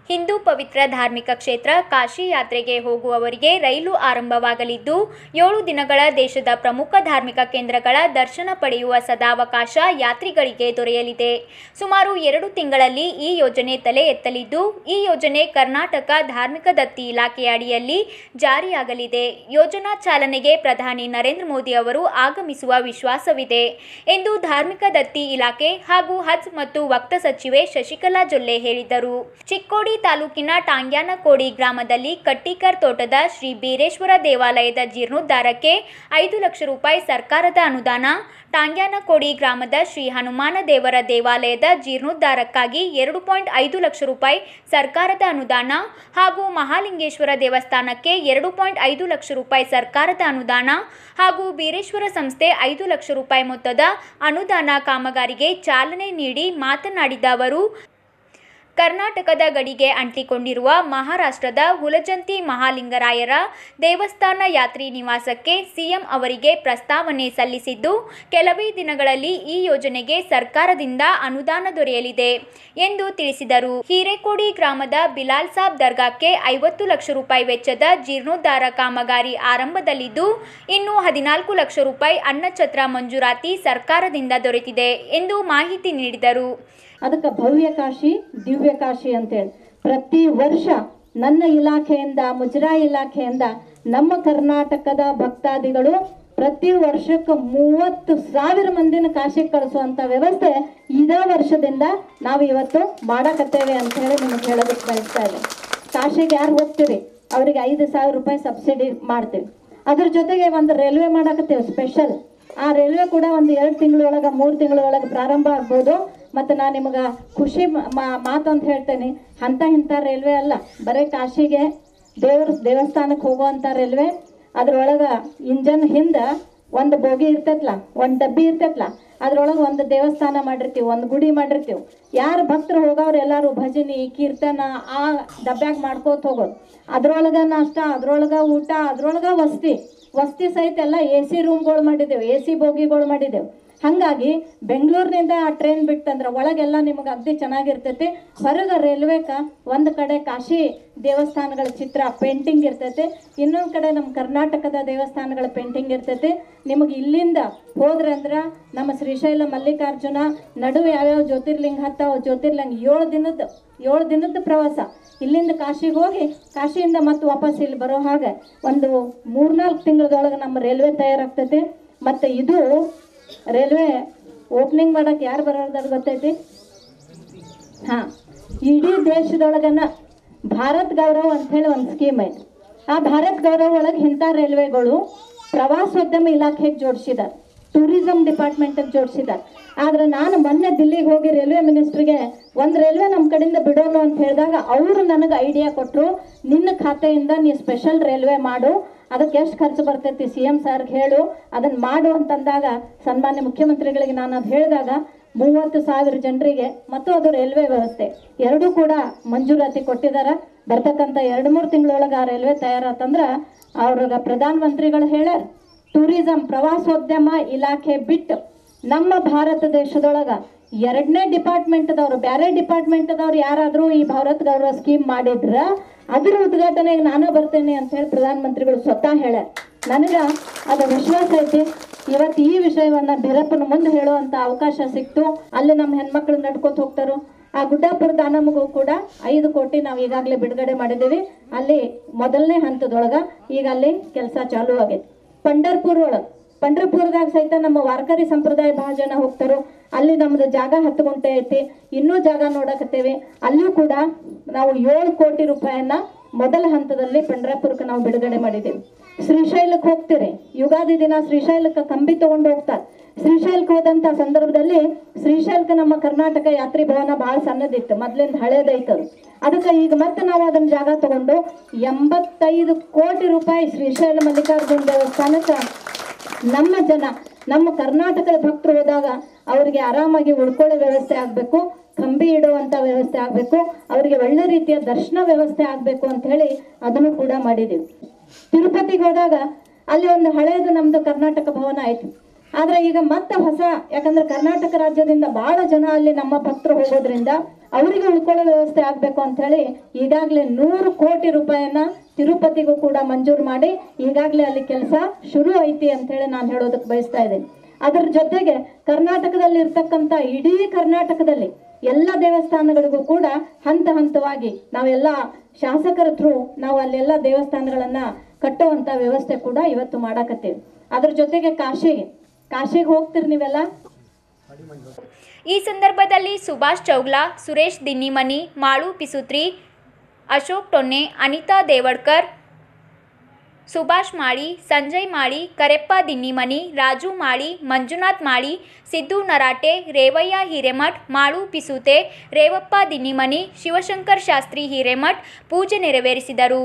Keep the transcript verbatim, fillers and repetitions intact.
ಹಿಂದೂ ಪವಿತ್ರ ಧಾರ್ಮಿಕ ಕ್ಷೇತ್ರ ಕಾಶಿ ಯಾತ್ರೆಗೆ ಹೋಗುವವರಿಗೆ ರೈಲು ಆರಂಭವಾಗಲಿದ್ದು ಏಳು ದಿನಗಳ ದೇಶದ ಪ್ರಮುಖ ಧಾರ್ಮಿಕ ಕೇಂದ್ರಗಳ ದರ್ಶನ ಪಡೆಯುವ ಸದಾವಕಾಶ ಯಾತ್ರಿಗಳಿಗೆ ದೊರೆಯಲಿದೆ. ಸುಮಾರು ಎರಡು ತಿಂಗಳಲ್ಲಿ ಈ ಯೋಜನೆ ತಲೆ ಎತ್ತಲಿದ್ದು, ಈ ಯೋಜನೆ ಕರ್ನಾಟಕ ಧಾರ್ಮಿಕ ದತ್ತಿ ಇಲಾಖೆಯ ಅಡಿಯಲ್ಲಿ ಜಾರಿಯಾಗಲಿದೆ. ಯೋಜನಾ ಚಾಲನೆಗೆ ಪ್ರಧಾನಿ ನರೇಂದ್ರ ಮೋದಿ ಅವರು ಆಗಮಿಸುವ ವಿಶ್ವಾಸವಿದೆ ಎಂದು ಧಾರ್ಮಿಕ ದತ್ತಿ ಇಲಾಖೆ ಹಾಗೂ ಹಜ್ ಮತ್ತು ವಕ್ಫ್ ಸಚಿವೆ ಶಶಿಕಲಾ ಜೊಲ್ಲೆ ಹೇಳಿದರು. ಚಿಕ್ಕೋಡಿ ತಾಲೂಕಿನ ಟಾಂಗ್ಯಾನಕೋಡಿ ಗ್ರಾಮದಲ್ಲಿ ಕಟ್ಟಿಕರ್ ತೋಟದ ಶ್ರೀ ಬೀರೇಶ್ವರ ದೇವಾಲಯದ ಜೀರ್ಣೋದ್ಧಾರಕ್ಕೆ ಐದು ಲಕ್ಷ ರೂಪಾಯಿ ಸರ್ಕಾರದ ಅನುದಾನ, ಟಾಂಗ್ಯಾನಕೋಡಿ ಗ್ರಾಮದ ಶ್ರೀ ಹನುಮಾನ ದೇವರ ದೇವಾಲಯದ ಜೀರ್ಣೋದ್ಧಾರಕ್ಕಾಗಿ ಎರಡು ಪಾಯಿಂಟ್ ಐದು ಲಕ್ಷ ರೂಪಾಯಿ ಸರ್ಕಾರದ ಅನುದಾನ ಹಾಗೂ ಮಹಾಲಿಂಗೇಶ್ವರ ದೇವಸ್ಥಾನಕ್ಕೆ ಎರಡು ಪಾಯಿಂಟ್ ಐದು ಲಕ್ಷ ರೂಪಾಯಿ ಸರ್ಕಾರದ ಅನುದಾನ ಹಾಗೂ ಬೀರೇಶ್ವರ ಸಂಸ್ಥೆ ಐದು ಲಕ್ಷ ರೂಪಾಯಿ ಮೊತ್ತದ ಅನುದಾನ ಕಾಮಗಾರಿಗೆ ಚಾಲನೆ ನೀಡಿ ಮಾತನಾಡಿದ ಅವರು, ಕರ್ನಾಟಕದ ಗಡಿಗೆ ಅಂಟಿಕೊಂಡಿರುವ ಮಹಾರಾಷ್ಟ್ರದ ಹುಲಜಂತಿ ಮಹಾಲಿಂಗರಾಯರ ದೇವಸ್ಥಾನ ಯಾತ್ರಿ ನಿವಾಸಕ್ಕೆ ಸಿಎಂ ಅವರಿಗೆ ಪ್ರಸ್ತಾವನೆ ಸಲ್ಲಿಸಿದ್ದು, ಕೆಲವೇ ದಿನಗಳಲ್ಲಿ ಈ ಯೋಜನೆಗೆ ಸರ್ಕಾರದಿಂದ ಅನುದಾನ ದೊರೆಯಲಿದೆ ಎಂದು ತಿಳಿಸಿದರು. ಹಿರೇಕೋಡಿ ಗ್ರಾಮದ ಬಿಲಾಲ್ ಸಾಬ್ ದರ್ಗಾಕ್ಕೆ ಐವತ್ತು ಲಕ್ಷ ರೂಪಾಯಿ ವೆಚ್ಚದ ಜೀರ್ಣೋದ್ಧಾರ ಕಾಮಗಾರಿ ಆರಂಭದಲ್ಲಿದ್ದು, ಇನ್ನು ಹದಿನಾಲ್ಕು ಲಕ್ಷ ರೂಪಾಯಿ ಅನ್ನಛತ್ರ ಮಂಜೂರಾತಿ ಸರ್ಕಾರದಿಂದ ದೊರೆತಿದೆ ಎಂದು ಮಾಹಿತಿ ನೀಡಿದರು. ಅದಕ್ಕೆ ಭವ್ಯ ಕಾಶಿ ದಿವ್ಯ ಕಾಶಿ ಅಂತೇಳಿ ಪ್ರತಿ ವರ್ಷ ನನ್ನ ಇಲಾಖೆಯಿಂದ ಮುಜರಾಯಿ ಇಲಾಖೆಯಿಂದ ನಮ್ಮ ಕರ್ನಾಟಕದ ಭಕ್ತಾದಿಗಳು ಪ್ರತಿ ವರ್ಷಕ್ಕೆ ಮೂವತ್ತು ಸಾವಿರ ಮಂದಿನ ಕಾಶಿಗೆ ಕಳಿಸುವಂಥ ವ್ಯವಸ್ಥೆ ಇದೇ ವರ್ಷದಿಂದ ನಾವು ಇವತ್ತು ಮಾಡಕತ್ತೇವೆ ಅಂತ ಹೇಳಿ ನಿಮಗೆ ಹೇಳೋದಕ್ಕೆ ಬಯಸ್ತಾ ಇದೆ. ಕಾಶಿಗೆ ಯಾರು ಹೋಗ್ತೀರಿ ಅವರಿಗೆ ಐದು ಸಾವಿರ ರೂಪಾಯಿ ಸಬ್ಸಿಡಿ ಮಾಡ್ತೀವಿ. ಅದ್ರ ಜೊತೆಗೆ ಒಂದು ರೈಲ್ವೆ ಮಾಡಕತ್ತೇವೆ ಸ್ಪೆಷಲ್. ಆ ರೈಲ್ವೆ ಕೂಡ ಒಂದು ಎರಡು ತಿಂಗಳೊಳಗೆ ಮೂರು ತಿಂಗಳೊಳಗೆ ಪ್ರಾರಂಭ ಆಗ್ಬೋದು. ಮತ್ತು ನಾನು ನಿಮಗೆ ಖುಷಿ ಮಾತು ಅಂತ ಹೇಳ್ತೇನೆ, ಅಂಥ ಇಂಥ ರೈಲ್ವೆ ಅಲ್ಲ, ಬರೀ ಕಾಶಿಗೆ ದೇವ್ರ ದೇವಸ್ಥಾನಕ್ಕೆ ಹೋಗುವಂಥ ರೈಲ್ವೆ. ಅದ್ರೊಳಗೆ ಇಂಜನ್ ಹಿಂದೆ ಒಂದು ಬೋಗಿ ಇರ್ತೈತಲ್ಲ, ಒಂದು ಡಬ್ಬಿ ಇರ್ತೈತಲ್ಲ, ಅದ್ರೊಳಗೆ ಒಂದು ದೇವಸ್ಥಾನ ಮಾಡಿರ್ತೀವಿ, ಒಂದು ಗುಡಿ ಮಾಡಿರ್ತೀವಿ. ಯಾರು ಭಕ್ತರು ಹೋಗೋರು ಎಲ್ಲರೂ ಭಜನೆ ಕೀರ್ತನ ಆ ಡಬ್ಬ್ಯಾಗ ಮಾಡ್ಕೋತ ಹೋಗೋದು. ಅದ್ರೊಳಗೆ ನಾಷ್ಟ, ಅದ್ರೊಳಗೆ ಊಟ, ಅದ್ರೊಳಗೆ ವಸತಿ ವಸತಿ ಸಹಿತ ಎಲ್ಲ ಎ ಸಿ ರೂಮ್ಗಳು ಮಾಡಿದ್ದೇವೆ, ಎ ಸಿ ಬೋಗಿಗಳು ಮಾಡಿದ್ದೇವೆ. ಹಾಗಾಗಿ ಬೆಂಗಳೂರಿನಿಂದ ಆ ಟ್ರೈನ್ ಬಿಟ್ಟಂದ್ರೆ ಒಳಗೆಲ್ಲ ನಿಮಗೆ ಅಗ್ದಿ ಚೆನ್ನಾಗಿರ್ತೈತಿ. ಹೊರಗೆ ರೈಲ್ವೇಕ ಒಂದು ಕಡೆ ಕಾಶಿ ದೇವಸ್ಥಾನಗಳ ಚಿತ್ರ ಪೇಂಟಿಂಗ್ ಇರ್ತೈತಿ, ಇನ್ನೊಂದು ಕಡೆ ನಮ್ಮ ಕರ್ನಾಟಕದ ದೇವಸ್ಥಾನಗಳ ಪೇಂಟಿಂಗ್ ಇರ್ತೈತಿ. ನಿಮಗೆ ಇಲ್ಲಿಂದ ಹೋದ್ರೆ ಅಂದ್ರೆ ನಮ್ಮ ಶ್ರೀಶೈಲ ಮಲ್ಲಿಕಾರ್ಜುನ ನಡುವೆ ಯಾವ್ಯಾವ ಜ್ಯೋತಿರ್ಲಿಂಗ ಹತ್ತಾವ ಜ್ಯೋತಿರ್ಲಿಂಗ ಏಳು ದಿನದ ಏಳು ದಿನದ ಪ್ರವಾಸ. ಇಲ್ಲಿಂದ ಕಾಶಿಗೆ ಹೋಗಿ ಕಾಶಿಯಿಂದ ಮತ್ತೆ ವಾಪಸ್ ಇಲ್ಲಿ ಬರೋ ಹಾಗೆ ಒಂದು ಮೂರ್ನಾಲ್ಕು ತಿಂಗಳದೊಳಗೆ ನಮ್ಮ ರೈಲ್ವೆ ತಯಾರಾಗ್ತೈತಿ. ಮತ್ತು ಇದು ರೈಲ್ವೆ ಓಪನಿಂಗ್ ಮಾಡೋಕ್ಕೆ ಯಾರು ಬರೋದಾರು ಗೊತ್ತೈತಿ? ಹಾಂ, ಇಡೀ ದೇಶದೊಳಗನ ಭಾರತ್ ಗೌರವ್ ಅಂಥೇಳಿ ಒಂದು ಸ್ಕೀಮ್ ಐತಿ. ಆ ಭಾರತ್ ಗೌರವ್ ಒಳಗೆ ಇಂಥ ರೈಲ್ವೆಗಳು ಪ್ರವಾಸೋದ್ಯಮ ಇಲಾಖೆಗೆ ಜೋಡಿಸಿದ್ದಾರೆ, ಟೂರಿಸಂ ಡಿಪಾರ್ಟ್ಮೆಂಟಿಗೆ ಜೋಡಿಸಿದ್ದಾರೆ. ಆದರೆ ನಾನು ಮೊನ್ನೆ ದಿಲ್ಲಿಗೆ ಹೋಗಿ ರೈಲ್ವೆ ಮಿನಿಸ್ಟ್ರಿಗೆ ಒಂದು ರೈಲ್ವೆ ನಮ್ಮ ಕಡೆಯಿಂದ ಬಿಡೋಣ ಅಂತ ಹೇಳಿದಾಗ ಅವರು ನನಗೆ ಐಡಿಯಾ ಕೊಟ್ಟರು, ನಿನ್ನ ಖಾತೆಯಿಂದ ನೀ ಸ್ಪೆಷಲ್ ರೈಲ್ವೆ ಮಾಡು, ಅದಕ್ಕೆ ಎಷ್ಟು ಖರ್ಚು ಬರ್ತೈತಿ ಸಿ ಎಮ್ ಸಾರ್ಗೆ ಹೇಳು, ಅದನ್ನು ಮಾಡು ಅಂತಂದಾಗ ಸನ್ಮಾನ್ಯ ಮುಖ್ಯಮಂತ್ರಿಗಳಿಗೆ ನಾನು ಅದು ಹೇಳಿದಾಗ ಮೂವತ್ತು ಸಾವಿರ ಜನರಿಗೆ ಮತ್ತು ಅದು ರೈಲ್ವೆ ವ್ಯವಸ್ಥೆ ಎರಡೂ ಕೂಡ ಮಂಜೂರಾತಿ ಕೊಟ್ಟಿದ್ದಾರೆ. ಬರ್ತಕ್ಕಂಥ ಎರಡು ಮೂರು ತಿಂಗಳೊಳಗೆ ಆ ರೈಲ್ವೆ ತಯಾರಾತಂದ್ರೆ ಅವ್ರಿಗೆ ಪ್ರಧಾನಮಂತ್ರಿಗಳು ಹೇಳ್ಯಾರ, ಟೂರಿಸಂ ಪ್ರವಾಸೋದ್ಯಮ ಇಲಾಖೆ ಬಿಟ್ಟು ನಮ್ಮ ಭಾರತ ದೇಶದೊಳಗೆ ಎರಡನೇ ಡಿಪಾರ್ಟ್ಮೆಂಟ್ದವ್ರು ಬೇರೆ ಡಿಪಾರ್ಟ್ಮೆಂಟ್ದವ್ರು ಯಾರಾದರೂ ಈ ಭಾರತ್ ಗೌರವ ಸ್ಕೀಮ್ ಮಾಡಿದ್ರೆ ಅದ್ರ ಉದ್ಘಾಟನೆಗೆ ನಾನು ಬರ್ತೇನೆ ಅಂತ ಹೇಳಿ ಪ್ರಧಾನಮಂತ್ರಿಗಳು ಸ್ವತಃ ಹೇಳ್ಯಾರ. ನನಗೆ ಅದು ವಿಶ್ವಾಸ ಐತಿ. ಇವತ್ತು ಈ ವಿಷಯವನ್ನು ಬಿರಪ್ಪನ ಮುಂದೆ ಹೇಳುವಂಥ ಅವಕಾಶ ಸಿಕ್ತು. ಅಲ್ಲಿ ನಮ್ಮ ಹೆಣ್ಮಕ್ಳು ನಡ್ಕೊತ ಹೋಗ್ತಾರೋ. ಆ ಗುಡ್ಡಾಪುರ ದಾನಮಗೂ ಕೂಡ ಐದು ಕೋಟಿ ನಾವು ಈಗಾಗಲೇ ಬಿಡುಗಡೆ ಮಾಡಿದ್ದೀವಿ. ಅಲ್ಲಿ ಮೊದಲನೇ ಹಂತದೊಳಗೆ ಈಗ ಅಲ್ಲಿ ಕೆಲಸ ಚಾಲೂ ಆಗೈತಿ. ಪಂಢರ್ಪುರ ಒಳಗೆ ಪಂಢರ್ಪುರದಾಗ ಸಹಿತ ನಮ್ಮ ವಾರ್ಕರಿ ಸಂಪ್ರದಾಯ ಬಹಳ ಜನ ಹೋಗ್ತಾರೋ. ಅಲ್ಲಿ ನಮ್ಮದು ಜಾಗ ಹತ್ತು ಗುಂಟೆ ಐತಿ, ಇನ್ನೂ ಜಾಗ ನೋಡಕತ್ತೇವೆ. ಅಲ್ಲಿಯೂ ಕೂಡ ನಾವು ಏಳು ಕೋಟಿ ರೂಪಾಯಿಯನ್ನ ಮೊದಲ ಹಂತದಲ್ಲಿ ಪಂಢರಪುರಕ್ಕೆ ನಾವು ಬಿಡುಗಡೆ ಮಾಡಿದ್ದೇವೆ. ಶ್ರೀಶೈಲಕ್ಕೆ ಹೋಗ್ತೀರಿ, ಯುಗಾದಿ ದಿನ ಶ್ರೀಶೈಲಕ್ಕೆ ಕಂಬಿ ತಗೊಂಡು ಹೋಗ್ತಾರೆ. ಶ್ರೀಶೈಲಕ್ಕೆ ಹೋದಂಥ ಸಂದರ್ಭದಲ್ಲಿ ಶ್ರೀಶೈಲಕ್ಕೆ ನಮ್ಮ ಕರ್ನಾಟಕ ಯಾತ್ರಿ ಭವನ ಭಾಳ ಸಣ್ಣದಿತ್ತು, ಮೊದಲಿಂದ ಹಳೇದೈತದು. ಅದಕ್ಕೆ ಈಗ ಮತ್ತೆ ನಾವು ಅದನ್ನ ಜಾಗ ತಗೊಂಡು ಎಂಬತ್ತೈದು ಕೋಟಿ ರೂಪಾಯಿ ಶ್ರೀಶೈಲ ಮಲ್ಲಿಕಾರ್ಜುನ ದೇವಸ್ಥಾನಕ್ಕೆ ನಮ್ಮ ಜನ ನಮ್ಮ ಕರ್ನಾಟಕದ ಭಕ್ತರು ಹೋದಾಗ ಅವರಿಗೆ ಆರಾಮಾಗಿ ಉಳ್ಕೊಳ್ಳೋ ವ್ಯವಸ್ಥೆ ಆಗಬೇಕು, ಕಂಬಿ ಇಡುವಂಥ ವ್ಯವಸ್ಥೆ ಆಗಬೇಕು, ಅವರಿಗೆ ಒಳ್ಳೆ ರೀತಿಯ ದರ್ಶನ ವ್ಯವಸ್ಥೆ ಆಗಬೇಕು ಅಂತ ಹೇಳಿ ಅದನ್ನು ಕೂಡ ಮಾಡಿದ್ದೀವಿ. ತಿರುಪತಿಗೆ ಹೋದಾಗ ಅಲ್ಲಿ ಒಂದು ಹಳೆಯದು ನಮ್ಮದು ಕರ್ನಾಟಕ ಭವನ ಆಯಿತು. ಆದರೆ ಈಗ ಮತ್ತೆ ಹೊಸ, ಯಾಕಂದ್ರೆ ಕರ್ನಾಟಕ ರಾಜ್ಯದಿಂದ ಬಹಳ ಜನ ಅಲ್ಲಿ ನಮ್ಮ ಭಕ್ತರು ಹೋಗೋದ್ರಿಂದ ಅವರಿಗೆ ಉಳ್ಕೊಳ್ಳೋ ವ್ಯವಸ್ಥೆ ಆಗಬೇಕು ಅಂಥೇಳಿ ಈಗಾಗಲೇ ನೂರು ಕೋಟಿ ರೂಪಾಯಿಯನ್ನ ತಿರುಪತಿಗೂ ಕೂಡ ಮಂಜೂರು ಮಾಡಿ ಈಗಾಗಲೇ ಅಲ್ಲಿ ಕೆಲಸ ಶುರು ಐತಿ ಅಂಥೇಳಿ ನಾನು ಹೇಳೋದಕ್ಕೆ ಬಯಸ್ತಾ ಇದ್ದೀನಿ. ಅದರ ಜೊತೆಗೆ ಕರ್ನಾಟಕದಲ್ಲಿ ಇರ್ತಕ್ಕಂಥ ಇಡೀ ಕರ್ನಾಟಕದಲ್ಲಿ ಎಲ್ಲ ದೇವಸ್ಥಾನಗಳಿಗೂ ಕೂಡ ಹಂತ ಹಂತವಾಗಿ ನಾವೆಲ್ಲ ಶಾಸಕರ ಥ್ರೂ ನಾವು ಅಲ್ಲೆಲ್ಲ ದೇವಸ್ಥಾನಗಳನ್ನ ಕಟ್ಟುವಂಥ ವ್ಯವಸ್ಥೆ ಕೂಡ ಇವತ್ತು ಮಾಡಾಕತ್ತೀವಿ. ಅದ್ರ ಜೊತೆಗೆ ಕಾಶಿಗೆ ಕಾಶಿಗೆ ಹೋಗ್ತೀರಿ ನೀವೆಲ್ಲ. ಈ ಸಂದರ್ಭದಲ್ಲಿ ಸುಭಾಷ್ ಚೌಗ್ಲಾ, ಸುರೇಶ್ ದಿನ್ನಿಮನಿ, ಮಾಳು ಪಿಸುತ್ರಿ, ಅಶೋಕ್ ಟೊನ್ನೆ, ಅನಿತಾ ದೇವಡ್ಕರ್, ಸುಭಾಷ್ ಮಾಳಿ, ಸಂಜಯ್ ಮಾಳಿ, ಕರೆಪ್ಪ ದಿನ್ನಿಮನಿ, ರಾಜು ಮಾಳಿ, ಮಂಜುನಾಥ್ ಮಾಳಿ, ಸಿದ್ದು ನರಾಟೆ, ರೇವಯ್ಯ ಹಿರೇಮಠ್, ಮಾಳು ಪಿಸುತೆ, ರೇವಪ್ಪ ದಿನ್ನಿಮನಿ, ಶಿವಶಂಕರ್ ಶಾಸ್ತ್ರಿ ಹಿರೇಮಠ್ ಪೂಜೆ ನೆರವೇರಿಸಿದರು.